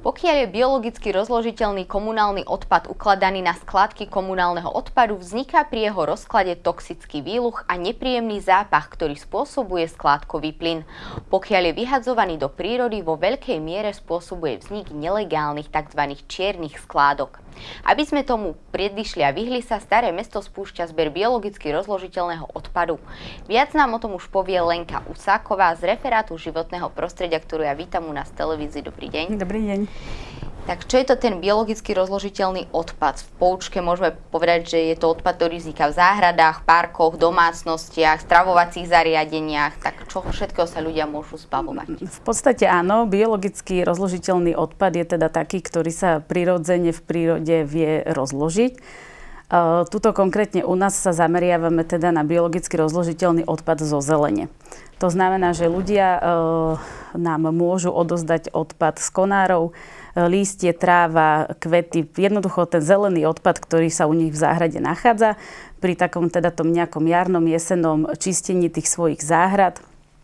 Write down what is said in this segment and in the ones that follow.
Pokiaľ je biologicky rozložiteľný komunálny odpad ukladaný na skládky komunálneho odpadu, vzniká pri jeho rozklade toxický výluch a nepríjemný zápach, ktorý spôsobuje skládkový plyn. Pokiaľ je vyhadzovaný do prírody, vo veľkej miere spôsobuje vznik nelegálnych tzv. Čiernych skládok. Aby sme tomu predišli a vyhli sa, Staré Mesto spúšťa zber biologicky rozložiteľného odpadu. Viac nám o tom už povie Lenka Usáková z referátu životného prostredia, ktorú ja vítam u nás v televízii. Dobrý deň. Dobrý deň. Tak čo je to ten biologicky rozložiteľný odpad? V poučke môžeme povedať, že je to odpad, ktorý vzniká v záhradách, parkoch, domácnostiach, stravovacích zariadeniach. Tak čo všetkého sa ľudia môžu zbavovať? V podstate áno, biologicky rozložiteľný odpad je teda taký, ktorý sa prirodzene v prírode vie rozložiť. Tuto konkrétne u nás sa zameriavame teda na biologicky rozložiteľný odpad zo zelene. To znamená, že ľudia nám môžu odozdať odpad z konárov, lístie, tráva, kvety, jednoducho ten zelený odpad, ktorý sa u nich v záhrade nachádza. Pri takom teda tom nejakom jarnom, jesennom čistení tých svojich záhrad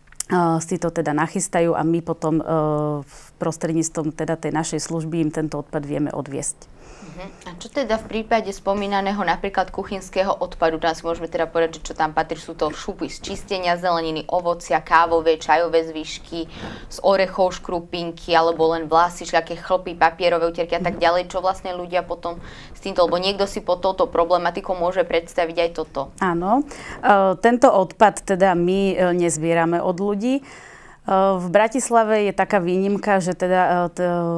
si to teda nachystajú a my potom prostredníctvom teda tej našej služby im tento odpad vieme odviesť. A čo teda v prípade spomínaného napríklad kuchynského odpadu? Tam si môžeme teda povedať, že čo tam patrí, sú to šupy z čistenia zeleniny, ovocia, kávové, čajové zvyšky, z orechov, škrupinky, alebo len vlasy, všelijaké chlpy, papierové utierky a tak ďalej. Čo vlastne ľudia potom s týmto, lebo niekto si pod touto problematikou môže predstaviť aj toto. Áno, tento odpad teda my nezbierame od ľudí. V Bratislave je taká výnimka, že teda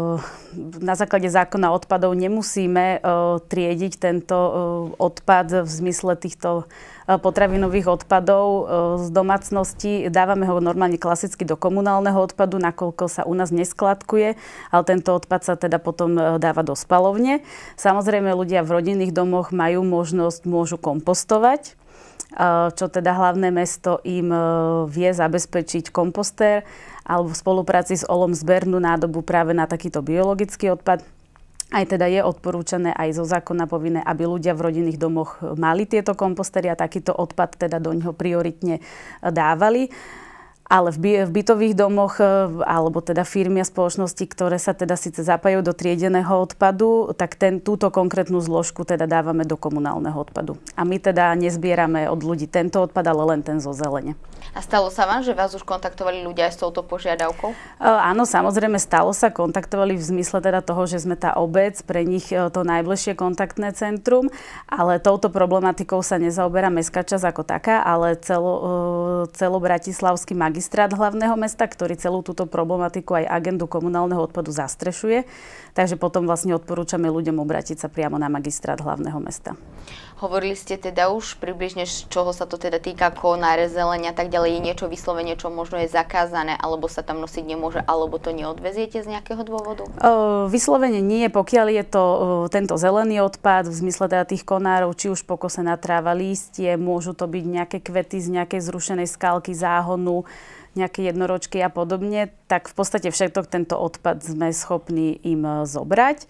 na základe zákona odpadov nemusíme triediť tento odpad v zmysle týchto potravinových odpadov z domácnosti. Dávame ho normálne klasicky do komunálneho odpadu, nakoľko sa u nás neskladkuje, ale tento odpad sa teda potom dáva do spalovne. Samozrejme, ľudia v rodinných domoch majú možnosť, môžu kompostovať, čo teda hlavné mesto im vie zabezpečiť kompostér alebo v spolupráci s OLom zbernú nádobu práve na takýto biologický odpad. Aj teda je odporúčané aj zo zákona povinné, aby ľudia v rodinných domoch mali tieto kompostéry a takýto odpad teda do ňoho prioritne dávali. Ale v bytových domoch, alebo teda firmy a spoločnosti, ktoré sa teda síce zapájajú do triedeného odpadu, tak túto konkrétnu zložku teda dávame do komunálneho odpadu. A my teda nezbierame od ľudí tento odpad, ale len ten zo zelene. A stalo sa vám, že vás už kontaktovali ľudia aj s touto požiadavkou? Áno, samozrejme stalo sa. Kontaktovali v zmysle teda toho, že sme tá obec, pre nich to najbližšie kontaktné centrum, ale touto problematikou sa nezaoberá mestská časť ako taká, ale celobratislavský magistrát hlavného mesta, ktorý celú túto problematiku aj agendu komunálneho odpadu zastrešuje. Takže potom vlastne odporúčame ľuďom obrátiť sa priamo na magistrát hlavného mesta. Hovorili ste teda už približne, čoho sa to teda týka, konáre, zeleň a tak ďalej. Je niečo vyslovene, čo možno je zakázané, alebo sa tam nosiť nemôže, alebo to neodveziete z nejakého dôvodu? Vyslovene nie, pokiaľ je to tento zelený odpad, v zmysle teda tých konárov, či už pokosená tráva, lístie, môžu to byť nejaké kvety z nejakej zrušenej skalky, záhonu, nejaké jednoročky a podobne, tak v podstate všetok tento odpad sme schopní im zobrať.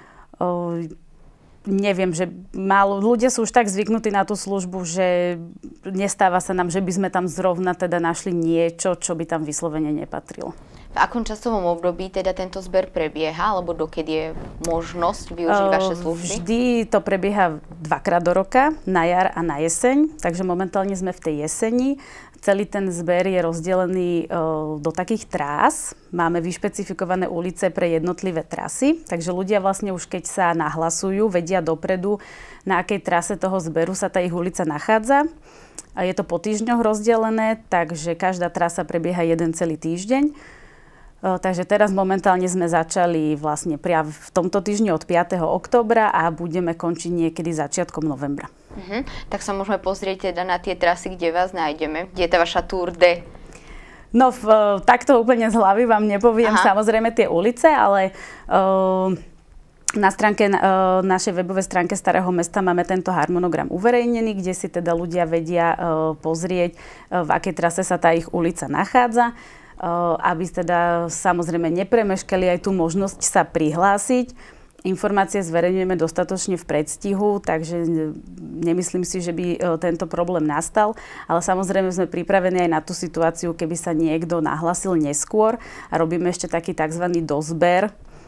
Neviem, že ľudia sú už tak zvyknutí na tú službu, že nestáva sa nám, že by sme tam zrovna teda našli niečo, čo by tam vyslovene nepatrilo. V akom časovom období teda tento zber prebieha, alebo dokedy je možnosť využiť vaše služby? Vždy to prebieha dvakrát do roka, na jar a na jeseň, takže momentálne sme v tej jeseni. Celý ten zber je rozdelený do takých trás. Máme vyšpecifikované ulice pre jednotlivé trasy, takže ľudia vlastne už keď sa nahlasujú, vedia dopredu, na akej trase toho zberu sa tá ich ulica nachádza. A je to po týždňoch rozdelené, takže každá trasa prebieha jeden celý týždeň. Takže teraz momentálne sme začali vlastne priamo v tomto týždni od 5. októbra a budeme končiť niekedy začiatkom novembra. Tak sa môžeme pozrieť teda na tie trasy, kde vás nájdeme. Kde je tá vaša Tour de? No, takto úplne z hlavy vám nepoviem samozrejme tie ulice, ale na stránke, našej webovej stránke Starého Mesta máme tento harmonogram uverejnený, kde si teda ľudia vedia pozrieť, v akej trase sa tá ich ulica nachádza, aby teda samozrejme nepremeškali aj tú možnosť sa prihlásiť. Informácie zverejňujeme dostatočne v predstihu, takže nemyslím si, že by tento problém nastal, ale samozrejme sme pripravení aj na tú situáciu, keby sa niekto nahlásil neskôr a robíme ešte taký tzv. Dozber,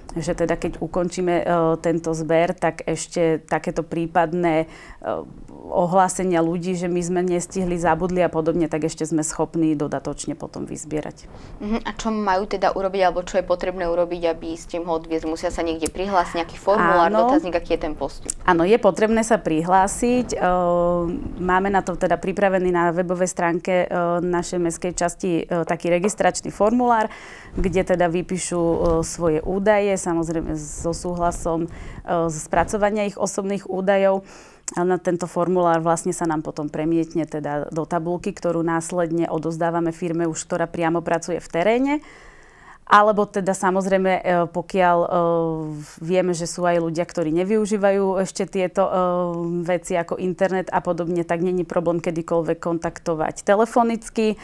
že teda keď ukončíme tento zber, tak ešte takéto prípadné ohlásenia ľudí, že my sme nestihli, zabudli a podobne, tak ešte sme schopní dodatočne potom vyzbierať. A čo majú teda urobiť, alebo čo je potrebné urobiť, aby ste im ho odviezli? Musia sa niekde prihlásiť, nejaký formulár, dotazník, aký je ten postup? Áno, je potrebné sa prihlásiť. Máme na to teda pripravený na webovej stránke našej mestskej časti taký registračný formulár, kde teda vypíšu svoje údaje, samozrejme so súhlasom spracovania ich osobných údajov. Na tento formulár vlastne sa nám potom premietne teda do tabuľky, ktorú následne odozdávame firme už, ktorá priamo pracuje v teréne. Alebo teda samozrejme, pokiaľ vieme, že sú aj ľudia, ktorí nevyužívajú ešte tieto veci ako internet a podobne, tak není problém kedykoľvek kontaktovať telefonicky.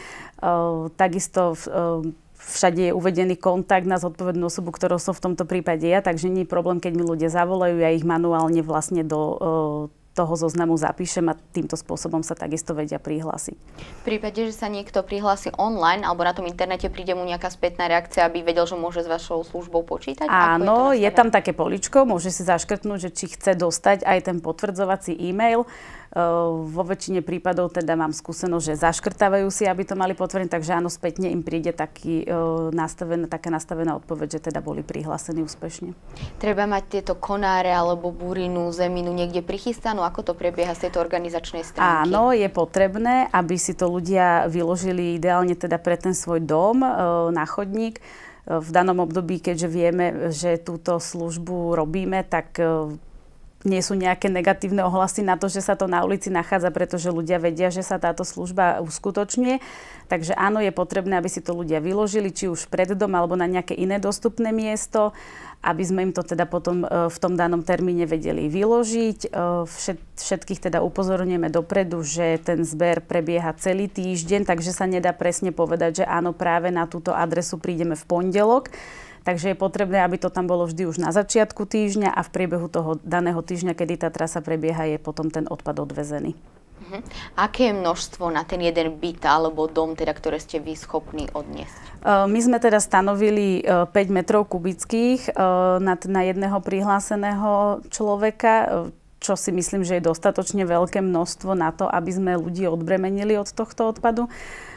Takisto všade je uvedený kontakt na zodpovednú osobu, ktorou som v tomto prípade ja, takže nie je problém, keď mi ľudia zavolajú, ja ich manuálne vlastne do toho zoznamu zapíšem a týmto spôsobom sa takisto vedia prihlásiť. V prípade, že sa niekto prihlási online alebo na tom internete, príde mu nejaká spätná reakcia, aby vedel, že môže s vašou službou počítať? Áno, je tam také políčko, môže si zaškrtnúť, že či chce dostať aj ten potvrdzovací e-mail. Vo väčšine prípadov teda mám skúsenosť, že zaškrtávajú si, aby to mali potvrdiť, takže áno, spätne im príde taká nastavená odpoveď, že teda boli prihlásení úspešne. Treba mať tieto konáre alebo burinu, zeminu niekde prichystanú? Ako to prebieha z tejto organizačnej stránky? Áno, je potrebné, aby si to ľudia vyložili ideálne teda pre ten svoj dom na chodník. V danom období, keďže vieme, že túto službu robíme, tak nie sú nejaké negatívne ohlasy na to, že sa to na ulici nachádza, pretože ľudia vedia, že sa táto služba uskutočňuje. Takže áno, je potrebné, aby si to ľudia vyložili, či už pred dom, alebo na nejaké iné dostupné miesto, aby sme im to teda potom v tom danom termíne vedeli vyložiť. Všetkých teda upozorňujeme dopredu, že ten zber prebieha celý týždeň, takže sa nedá presne povedať, že áno, práve na túto adresu prídeme v pondelok. Takže je potrebné, aby to tam bolo vždy už na začiatku týždňa a v priebehu toho daného týždňa, kedy tá trasa prebieha, je potom ten odpad odvezený. Aké je množstvo na ten jeden byt alebo dom, teda, ktoré ste vy schopní odniesť? My sme teda stanovili 5 metrov kubických na jedného prihláseného človeka, čo si myslím, že je dostatočne veľké množstvo na to, aby sme ľudí odbremenili od tohto odpadu.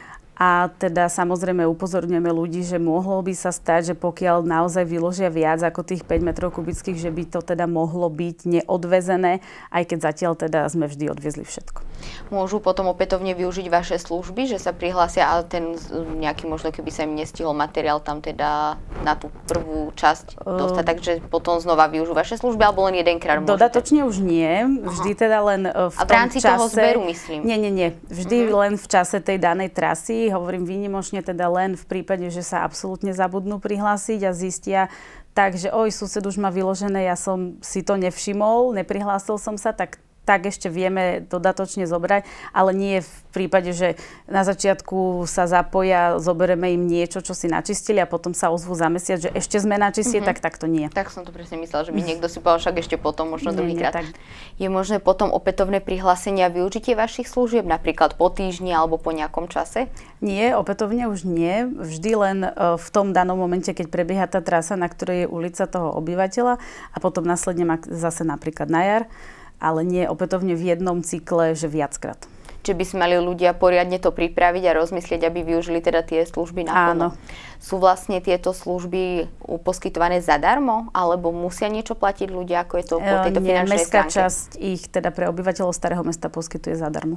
A teda samozrejme upozorňujeme ľudí, že mohlo by sa stať, že pokiaľ naozaj vyložia viac ako tých 5 metrov kubických, že by to teda mohlo byť neodvezené, aj keď zatiaľ teda sme vždy odviezli všetko. Môžu potom opätovne využiť vaše služby, že sa prihlásia a ten nejaký, možno keby sa im nestihol materiál tam teda na tú prvú časť dostať, takže potom znova využijú vaše služby, alebo len jedenkrát môžete? Dodatočne už nie, vždy teda len v tom čase. A v rámci toho zberu, myslím? Nie. Vždy len v čase tej danej trasy. Hovorím výnimočne teda len v prípade, že sa absolútne zabudnú prihlásiť a zistia tak, že sused už má vyložené, ja som si to nevšimol, neprihlásil som sa, tak ešte vieme dodatočne zobrať, ale nie v prípade, že na začiatku sa zapoja, zoberieme im niečo, čo si načistili a potom sa ozvú za mesiac, že ešte sme načistili, tak to nie. Tak som to presne myslela, že by niekto si povedal, však ešte potom, možno druhýkrát. Je možné potom opätovné prihlásenie a využitie vašich služieb, napríklad po týždni alebo po nejakom čase? Nie, opätovne už nie. Vždy len v tom danom momente, keď prebieha tá trasa, na ktorej je ulica toho obyvateľa a potom následne zase napríklad na jar. Ale nie opätovne v jednom cykle, že viackrát. Čiže by si mali ľudia poriadne to pripraviť a rozmyslieť, aby využili teda tie služby naplno. Áno. Sú vlastne tieto služby poskytované zadarmo? Alebo musia niečo platiť ľudia? Ako je to po tejto finančnej mestská stránke? Časť ich teda pre obyvateľov Starého mesta poskytuje zadarmo.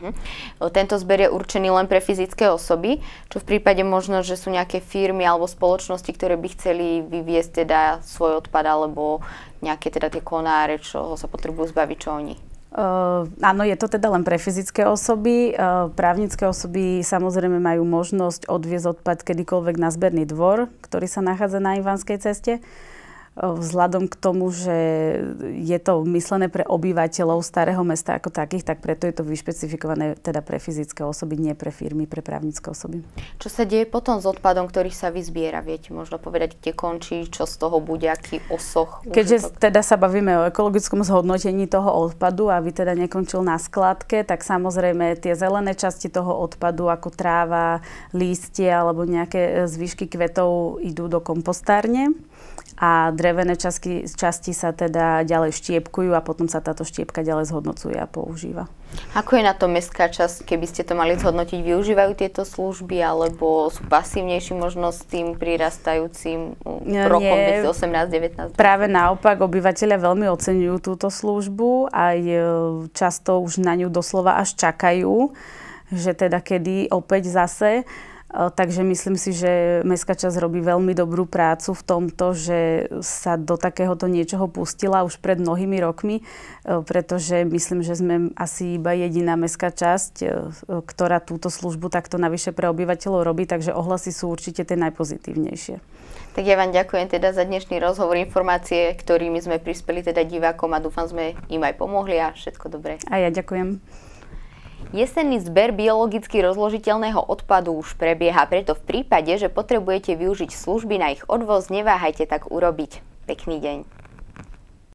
Tento zber je určený len pre fyzické osoby, čo v prípade možno, že sú nejaké firmy alebo spoločnosti, ktoré by chceli vyviesť teda svoj odpad alebo nejaké teda tie konáre, čo sa potrebujú zbaviť, čo oni? Áno, je to teda len pre fyzické osoby. Právnické osoby samozrejme majú možnosť odviezť odpad kedykoľvek na zberný dvor, ktorý sa nachádza na Ivanskej ceste. Vzhľadom k tomu, že je to myslené pre obyvateľov Starého mesta ako takých, tak preto je to vyšpecifikované teda pre fyzické osoby, nie pre firmy, pre právnické osoby. Čo sa deje potom s odpadom, ktorý sa vyzbiera? Viete možno povedať, kde končí, čo z toho bude, aký osoch? Keďže teda sa bavíme o ekologickom zhodnotení toho odpadu, aby teda nekončil na skladke, tak samozrejme tie zelené časti toho odpadu, ako tráva, lístie alebo nejaké zvyšky kvetov idú do kompostárne. a drevené časti sa teda ďalej štiepkujú a potom sa táto štiepka ďalej zhodnocuje a používa. Ako je na to mestská časť, keby ste to mali zhodnotiť? Využívajú tieto služby alebo sú pasívnejší možno s tým prirastajúcim rokom 2018-19? Práve naopak, obyvateľia veľmi oceňujú túto službu, aj často už na ňu doslova až čakajú, že teda kedy opäť zase. Takže myslím si, že mestská časť robí veľmi dobrú prácu v tomto, že sa do takéhoto niečoho pustila už pred mnohými rokmi, pretože myslím, že sme asi iba jediná mestská časť, ktorá túto službu takto navyše pre obyvateľov robí, takže ohlasy sú určite tie najpozitívnejšie. Tak ja vám ďakujem teda za dnešný rozhovor, informácie, ktorými sme prispeli teda divákom a dúfam, sme im aj pomohli a všetko dobré. A ja ďakujem. Jesenný zber biologicky rozložiteľného odpadu už prebieha, preto v prípade, že potrebujete využiť služby na ich odvoz, neváhajte tak urobiť. Pekný deň.